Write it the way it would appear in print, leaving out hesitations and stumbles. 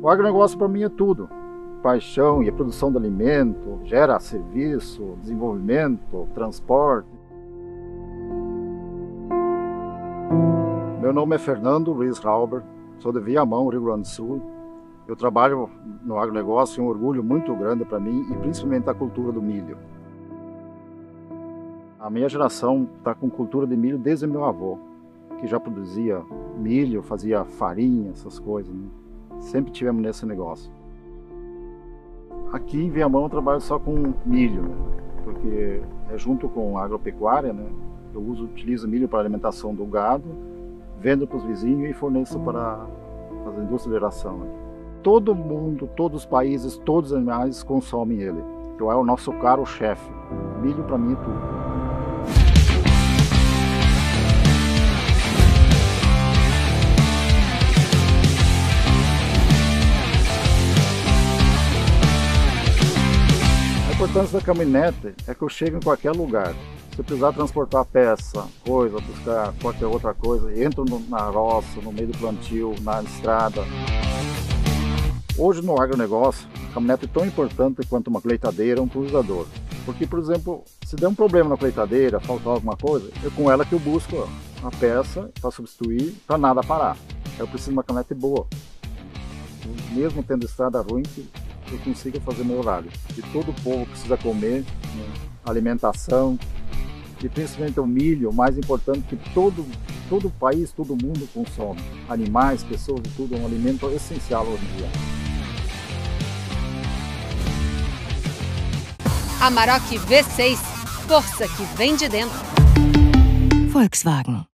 O agronegócio para mim é tudo. Paixão e a produção de alimento, gera serviço, desenvolvimento, transporte. Meu nome é Fernando Luiz Rauber, sou de Viamão, Rio Grande do Sul. Eu trabalho no agronegócio e um orgulho muito grande para mim e principalmente a cultura do milho. A minha geração está com cultura de milho desde meu avô, que já produzia milho, fazia farinha, essas coisas, né? Sempre tivemos nesse negócio. Aqui em Viamão eu trabalho só com milho, né? Porque é junto com a agropecuária, né? Eu utilizo milho para a alimentação do gado, vendo para os vizinhos e forneço para as indústrias de ração. Né? Todo mundo, todos os países, todos os animais consomem ele. Então é o nosso caro-chefe. Milho para mim é tudo. A importância da caminhonete é que eu chego em qualquer lugar. Se eu precisar transportar peça, coisa, buscar qualquer outra coisa, entro na roça, no meio do plantio, na estrada. Hoje no agronegócio, a caminhonete é tão importante quanto uma colheitadeira ou um pulverizador. Porque, por exemplo, se der um problema na colheitadeira, faltar alguma coisa, é com ela que eu busco a peça para substituir, para nada parar. Eu preciso de uma caminhonete boa. Mesmo tendo estrada ruim, eu consigo fazer meu horário. E todo o povo precisa comer, né? Alimentação, e principalmente o milho, o mais importante que todo o país, todo mundo consome. Animais, pessoas e tudo, é um alimento essencial hoje em dia. Amarok V6, força que vem de dentro. Volkswagen.